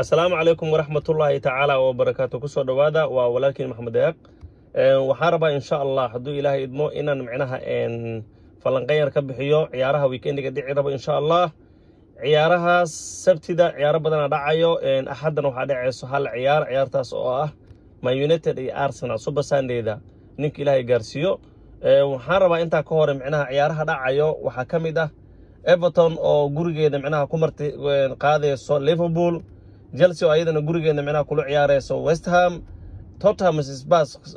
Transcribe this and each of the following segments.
السلام عليكم ورحمة الله تعالى وبركاته كسر دوادا ولكن محمد دياق وحاربا إن شاء الله حدو إلهي إدمو إنا معناها إن فلنغير كبحيو عيارها ويكيندي قد عربا إن شاء الله عيارها سبتدا عيار بدنا دعايو إن أحدنا وحدا عيسو هال عيار تاس أو ما يونيتد إي أرسنال سوبر ساندي دا نينك إلهي غارسيو وحاربا إنتا كهور معناها عيارها دعايو وحكمي إيفرتون أو غوريغيدا معناها كومرتي قاديسو ليفربول جلسي أيضا غوريغيدا معناها كلو عياريسو ويست هام توتنهام سباس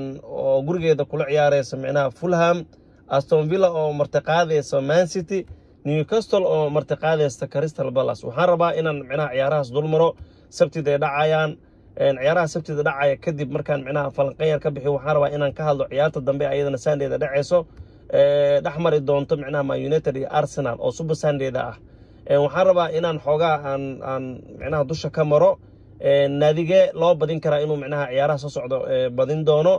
أو غوريغيدا كلو عياريسو معناها فولهام أستون فيلا أو مرتقاديسو مان سيتي نيوكاسل أو مرتقاديسو كريستال بالاس waxaan rabaa inaan micnaha ciyaarahaas dul maro sabtida ay dhacayaan ciyaaraha sabtida dhacaya kadib markaan micnaha falanqeyn ka bixiyo waxaan rabaa inaan ka hadlo ciyaarta dambe ayadana Sunday-da dhacayso dhaxmari doonto micnaha Man United iyo Arsenal oo Super Sunday-da ah waxaan rabaa inaan xoogaa aan micnaha dusha ka maro naadiga loo badin karaa inuu micnaha ciyaaraha soo socdo badin doono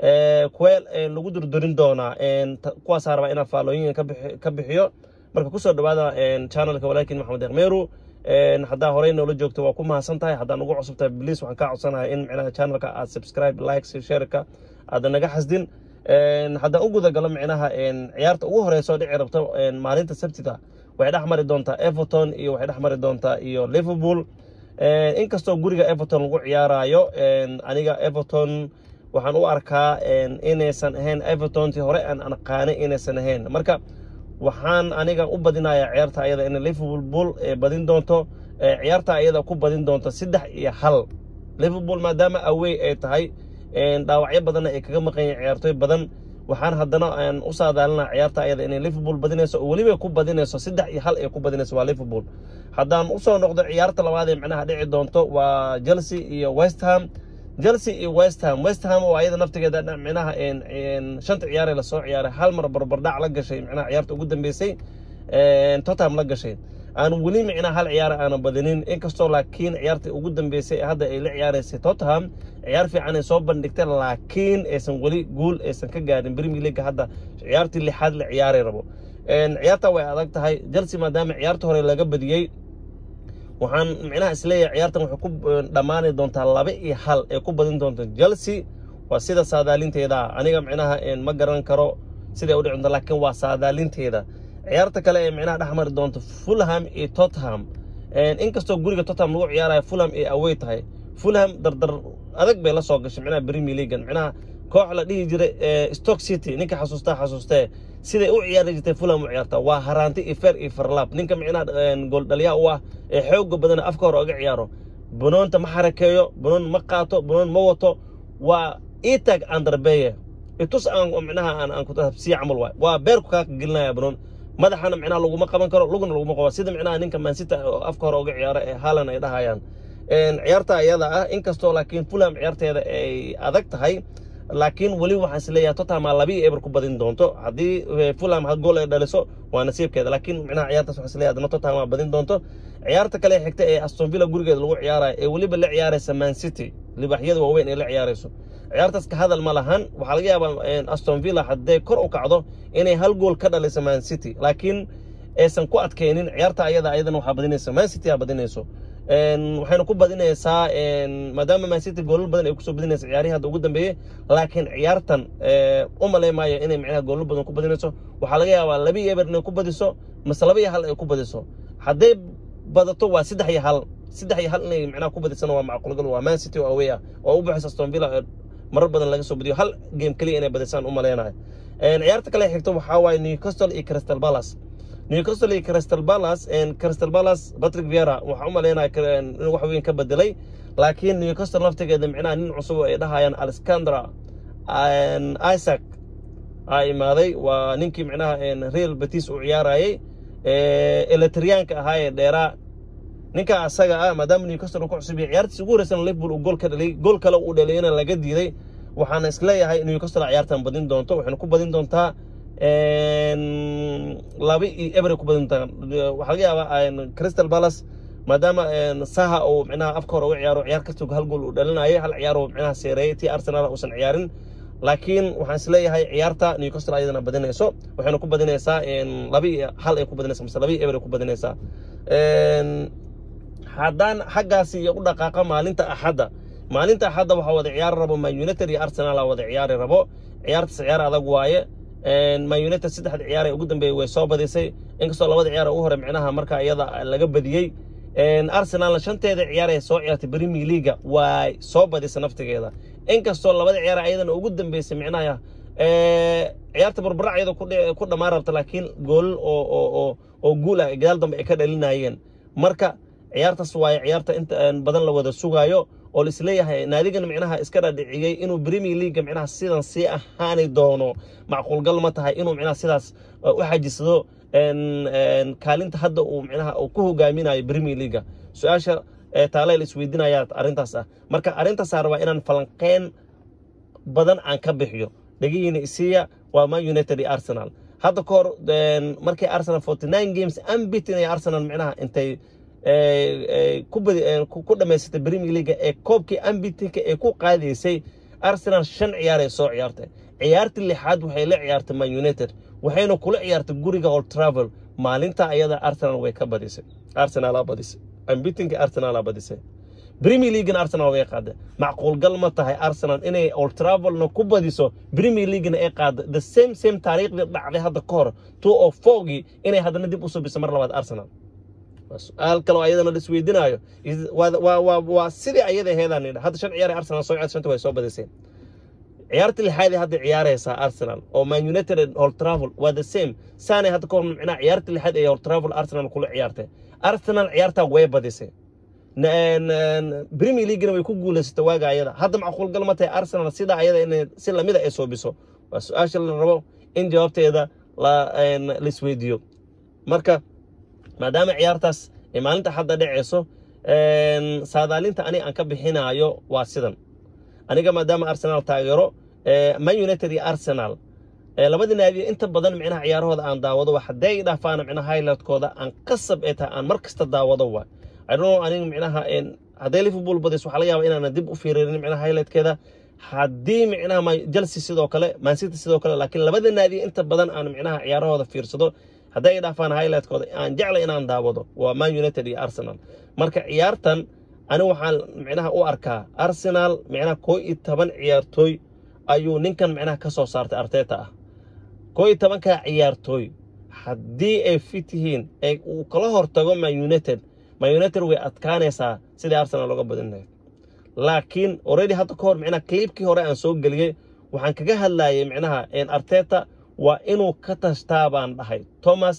kuweel lagu durdurin doona kuwaas rabaa inaan faalooyin ka bixiyo marka ku soo dhawaada channelka walaakin maxamed deeqmeeru hadaa horey noola joogto waa ku mahadsantahay hadaa ugu cusubtahay please waxaan ka codsanahay in micnaha channelka aad subscribe like share ka aad naga xasdin hadaa ugu galo micnaha ciyaarta ugu horeyso dhici rabto maalinta sabtida waxay dhaxmari doontaa Everton iyo waxay dhaxmari doontaa iyo Liverpool inkastoo guriga Everton lagu ciyaarayo aniga Everton waxaan u arkaa inaysan ahayn Everton tii hore aan aqaanay inaysan ahayn marka waxaan aniga u badinayaa ciyaarta ayada in Liverpool badin doonto ciyaarta ayada ku badin doonto 3-1 Liverpool maadaama away ay tahay dhaawacyo badan ay kaga maqan yihiin ciyaartoy badan waxaan haddana u saadaalinaa ciyaarta ayada in Liverpool badinayso oo waliba ku badinayso 3-1 ay ku badinayso waa Liverpool haddaan u soo noqdo ciyaarta labaad ee macnaha dhici doonto waa Chelsea iyo West Ham West Ham oo ayada naftigeeda macnaha shanta ciyaar la soo ciyaaray hal mar barbardhac la gashay macnaha ciyaarta ugu dambeysay Tottenham la gashay aan wali macnaha hal ciyaar aan badinin inkastoo laakiin ciyaarta ugu dambeysay hadda ay la ciyaaraysay Tottenham ciyaar fiican ay soo bandhigtay laakiin aysan wali gool aysan ka gaarin Premier League hadda ciyaartii lixaad la ciyaaray rabo ciyaarta way adag tahay Chelsea maadaama ciyaarta hore laga badiyay waxaan micnaha isleeyahay ciyaartan waxay ku dhamaani doontaa 2-1 ee ku badin doonto Chelsea waa sida saadaalinteeda aniga micnaha ma garan karo sida u dhicin laakiin waa saadaalinteeda ciyaarta kale ee micnaha dhaxmari doonto Fulham iyo Tottenham inkastoo guriga Tottenham lagu ciyaarayo Fulham ee away tahay Fulham dardar adag bay la soo gashay micnaha Premier League micnaha koox la dhihi jiray Stoke City ninka xasuustay sida u ciyaari jirtay Fulham u ciyaarta waa haraanti ifer farlab ninka micnaha gool dhaliya u ah ee xoog badan afka hore uga ciyaaro banoonta ma xarakeeyo banoon ma qaato banoon ma wato waa itag underbeye itus aan micnaha aan ku tabsiya amal waa beerku ka gelinaya banoon madaxana micnaha lagu ma qaban karo luguna lagu ma qabo sida micnaha ninka Man City afka hore uga ciyaara ee Haaland ay dhahayaan ciyaarta ayada ah inkastoo laakiin Fulham ciyaarteeda ay adag tahay laakiin wali waxaan isleeyahay Tottenham 2-1 ku badin doonto hadii Fulham hal gool ay dhaliso waa nasiibkeeda laakiin micnaha ciyaartaas waxaan isleeyahay Tottenham badin doonto ciyaarta kale xigta ee Aston Villa gurigeeda lagu ciyaarayo ee waliba la ciyaaraysa Man City libaxyada waaweyn ee la ciyaarayso ciyaartaas ka hadal ma lahan waxa laga yaabaa Aston Villa haday kor u kacdo inay hal gool ka dhaliso Man City laakiin aysan ku adkeenin ciyaarta ayadana waxa badinaysa Man City badinayso waxayna ku badinaysaa maadaama Man City gool badan ay ku soo badinayso ciyaarihi hadda ugu dambeeyay laakiin ciyaartan uma leeyahay inay macnaha gool badan ku badinayso waxa laga yaabaa 2-1 inay ku badiso mise 2-1 ay ku badiso haday badato waa 3-1 inay macnaha ku badisana waa macquul gal waa Man City oo away ah oo u baxaysa Aston Villa marar badan laga soo badiyo hal game kaliya inay badisaan uma leeyahay ciyaarta kale xigto waxa waay Newcastle iyo Crystal Palace Patrick Vieira waxa u maleynayaa in wax weyn ka bedelay laakiin Newcastle naftigeeda micnaha nin cusub ay dhahayaan Alexander Isaac ay imaaday waa ninkii micnaha Real Betis u ciyaarayay Eletrianka ahaa ee dheera ninka asaga ah maadaama Newcastle ku cusub ciyaartiisa ugu horeysan Liverpool gool ka dhalay gool kale uu dhalayna laga diiday waxaan isleeyahay Newcastle ciyaartan badin doonto waxayna ku badin doontaa 2-1 ku badin doontaa waxa laga yaabaa Crystal Palace maadaama Saha oo micnaha afka hore u ciyaaro ciyaar kasta hal gool u dhalinayay hal ciyaar oo micnaha seereeyay tii Arsenal oo san ciyaarin laakiin waxaan isleeyahay ciyaarta Newcastle ayadana badinayso waxayna ku badinaysaa 2-1 ay ku badinaysaa mise 2-1 ay ku badinaysaa haddaan xaggaasi iyo u dhaqaaqa maalinta axadda waxaa wada ciyaari rabo Man United iyo Arsenal aa wada ciyaari rabo ciyaartaas ciyaar adag waaye Man United saddexda ciyaar ee ugu dambeeyay way soo badisay inkastoo labada ciyaar ugu hore micnaha marka iyada laga badiyay Arsenal shanteeda ciyaar ee soo ciyaartay Premier League way soo badisay naftigeeda inkastoo labada ciyaar ayadana ugu dambeysay micnaha ciyaarta barbaraceeda ku dhamaan rabta laakiin gool oo guul ah gadaal dambe ay ka dhalinayeen marka ciyaartaas waaye ciyaarta inta badan la wada sugaayo oo isleeyahay naadigan micnaha iska dhadhiciyay inuu Premier League micnaha sidan si ahaani doono macquul gal ma tahay inuu micnaha sidaas u xajisado kaalinta hadda uu micnaha uu ku hogaaminayo Premier League su'aasha taalay isweydiinaya arintaas ah marka arintaas arba inaan falanqeen badan aan ka bixiyo dhagiina isiya waa Man United iyo Arsenal hadda koor markay Arsenal 49 games unbeaten ay Arsenal micnaha intay ku dhameysatay Premier League ee koobkii unbeaten ee ku qaadaysay Arsenal 5 ciyaar ay soo ciyaartay ciyaartii lixaad waxay la ciyaartay Man United waxayna kula ciyaartay guriga Old Trafford maalinta ayada Arsenal way ka badisay Arsenal aa badisay unbeaten Arsenal aa badisay Premier League Arsenal way qaaday macquul gal ma tahay Arsenal inay Old Trafford ku badiso Premier League ay qaaday the same taariikhda dhacday hadda ka hor 204 inay hadana dib u soo bisay mar labaad Arsenal su'aal kale oo ayadana isweydiinayo waa sidii ayada heedaan hadda shan ciyaar Arsenal soo ciyaartay way soo badisay ciyaartii lixaad hadda ciyaaraysa Arsenal oo Man United Old Trafford waa the same saane hadda ka hor micnaha ciyaartii lixaad ee Old Trafford Arsenal kula ciyaartay Arsenal ciyaarta way badisay Premier League way ku guuleysatay waaga ayada hadda macquul gal ma tahay Arsenal sida ayada in si lamida ay soo biso waa su'aasha la rabo in jawaabteeda la isweydiiyo marka maadaama ciyaartaas ee maalinta hadda dhacayso saadaalinta aan ka bixinayo waa sidan aniga maadaama Arsenal taageero Man United iyo Arsenal labada naadi inta badan micnaha ciyaarahooda aan daawado waxa day dhaafaan micnaha highlight-kooda aan qasab aan markasta daawado waa I don't know aniga micnaha haday Liverpool badis waxa laga yaabaa inaan dib u fiiririn micnaha highlight-keeda haddii micnaha Chelsea sidoo kale Man City sidoo kale laakiin labada naadi inta badan aan micnaha ciyaarahooda fiirsado haday dhaafaan highlight-kooda aan jeclay inaan daawado waa Man United iyo Arsenal marka ciyaartan ani waxaan micnaha u arkaa Arsenal micnaha 11 ciyaartooy ayuu ninkan micnaha ka soo saartay Arteta ah 11 ka ciyaartooy haddii ay fit yihiin ay uu kala hortago Man United way adkaanaysaa sidii Arsenal looga badinayo laakiin already hadda ka hor micnaha clipkii hore aan soo galiyay waxaan kaga hadlayay micnaha Arteta waa inuu ka tashtaa baan dhahay Thomas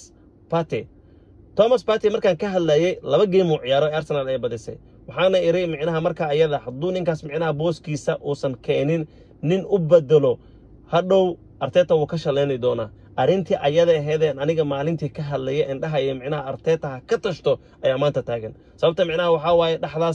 Partey markaan ka hadlayay laba game oo ciyaaro Arsenal ay badisay waxaana iray micnaha marka ayada hadduu ninkaas micnaha booskiisa uusan keenin nin u bedelo hadhow Arteta wuu ka shaleynay doonaa arintii ayada aheedeen aniga maalintii ka hadlayay indhahaya micnaha Arteta ka tashto ayaa maanta taagan sababta micnaha waxa waaye dhaxdaas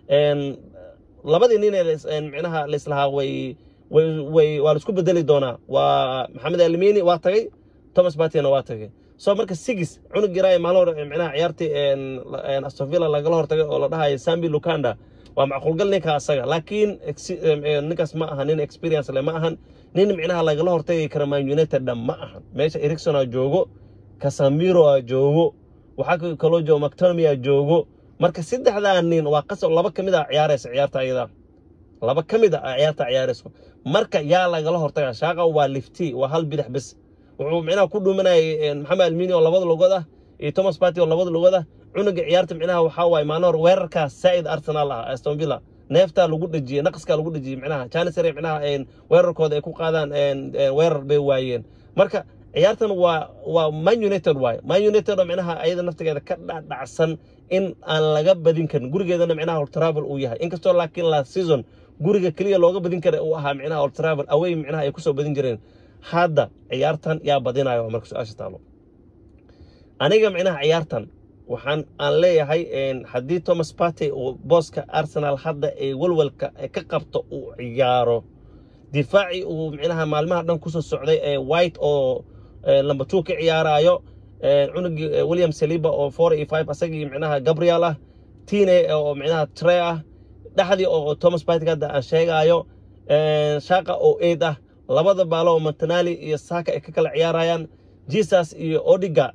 labadii nin ee micnaha la islaha way waa isku bedeli doonaa waa Mohamed Elneny waa tagay Thomas Partey waa tagay soo marka sigis cunug yaraay maalmo micnaha ciyaartii Aston Villa lagala hortagay oo la dhahay Sambi Lukanda waa macquul gal ninka asaga laakiin ninkaas ma aha nin experience leh ma ahan nin micnaha lagala hortagay kara Man United ma ahan meesha Erikson joogo Casemiro joogo waxa kaloo joogo McTominay joogo marka saddexdaan nin waa qasab laba kamid ah ciyaaraysa ciyaarta ayada laba kamid ah ciyaarta ciyaarayso marka yaa lagala hortagay shaaqa waa lifti waa hal bidix bas wuxuu micnaha ku dhuumanay Mohamed Elneny oo labada lugood ah iyo Thomas Partey oo labada lugood ah cunuga ciyaarta micnaha waxa waay maanoor weerarka Said Arsenal ah Aston Villa neefta lagu dhajiyay naqaska lagu dhajiyay micnaha Chancery micnaha weerarkooda ay ku qaadaan weerar bay waayeen marka ciyaartan waa Man United Man United micnaha ayada naftigeeda ka dhacsan in aan laga badin karin gurigeedana micnaha Old Trafford uu yahay inkastoo laakiin last season guriga kaliya looga badin kara uu ahaa micnaha Old Trafford away micnaha ay ku soo badin jireen hadda ciyaartan yaa badinayo marka su'aasha taalo aniga micnaha ciyaartan waxaan aan leeyahay haddii Thomas Partey oo booska Arsenal hadda ay walwalka ka qabto uu ciyaaro difaaci uu micnaha maalmaha dhan ku soo socday White oo number 2 ka ciyaarayo cunug William Saliba oo 4 iyo 5 asagii micnaha Gabriel ah Tine oo micnaha Trey ah dhaxdii oo Thomas Partey hadda aan sheegayo shaaqa oo 8 labada baalo oo Martinelli iyo Saka ay ka kala ciyaarayaan Jesus iyo Odegaard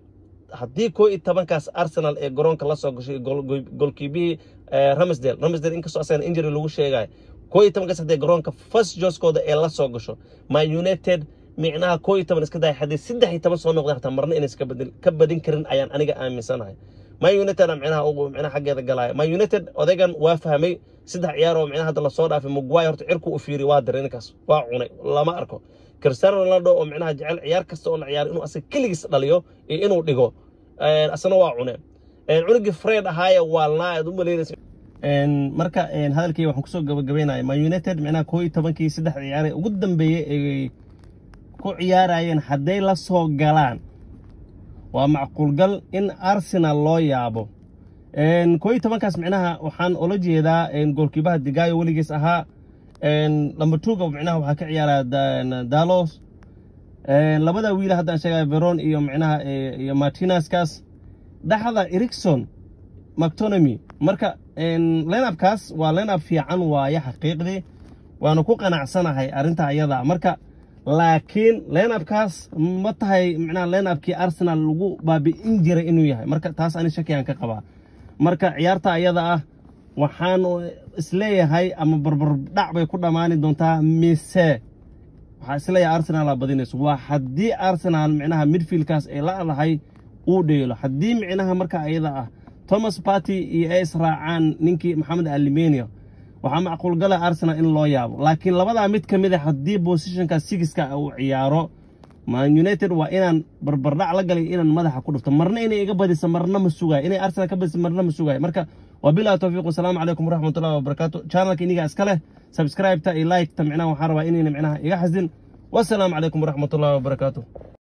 haddii koo iyo tobankaas Arsenal ee garoonka la soo gashay goalkeeper Ramsdale inkastoo asagan injury lagu sheegay koo iyo tobankaas haddii garoonka first joskooda ee la soo gasho Man United micnaha koo iyo toban iska day haddii 13 soo noqdaan hataa marna inay ka badin karin ayaan aniga aaminsanahay Man United micnaha xaggeeda galaya Man United odagan waa fahmay 3 ciyaar oo micnaha hadda la soo dhaafay Maguire horta cirku u fiiri waa daray ninkaas waa cunay lama arko Cristiano Ronaldo oo micnaha jecel ciyaar kasta oo la ciyaar inuu asaga kaligiis dhaliyo iyo inuu dhigo asana waa cunay cunugii Fred ahaaya waa laad u maleynaysa marka hadalkii waxaan ku soo gabagabeynaa Man United micnaha 11kii 3 ciyaar ee ugu dambeeyay ee ku ciyaarayeen haday la soo galaan waa macquul gal in Arsenal loo yaabo 11kaas micnaha waxaan ula jeedaa goolkiibaha Digayo waligiis ahaa number 2 micnaha waxa ka ciyaaraa Dalos labada wiil hadda aan sheegay Veron iyo micnaha iyo Martinez kaas dhaxda Erikson McTominay marka line-up-kaas waa line-up fiican waaye xaqiiqdii waana ku qanacsanahay arinta ayada marka laakiin line-up-kaas ma tahay micnaha line-up-kii Arsenal lagu baabi'in jiray inuu yahay marka taas ani shaki aan ka qabaa marka ciyaarta ayada ah waxaan isleeyahay ama barbar dhac bay ku dhamaani doontaa mise waxa isleeyahay Arsenal badinayso waa hadii Arsenal micnaha midfield-kaas ay la lahay uu dheelo hadii micnaha marka ayada ah Thomas Partey iyo Israa'an ninkii Mohamed Almenia waxa macquul gala Arsenal in loo yaabo laakiin labada mid kamid ah hadii position-ka 6ka uu ciyaaro Man United waa inaan barbardhac la galay inaan madaxa ku dhufto marna inay iga badiso marna ma sugay inay Arsenal ka badiso marna ma sugay marka wabillahi tawfiiq wasalaamu calaykum waraxmatullaahi wabarakaatuh channelka iniga iska leh subscribe ta iyo like ta micnaha waxaan rabaa inay micnaha iga xasin wassalaamu calaykum waraxmatullaahi wabarakaatuh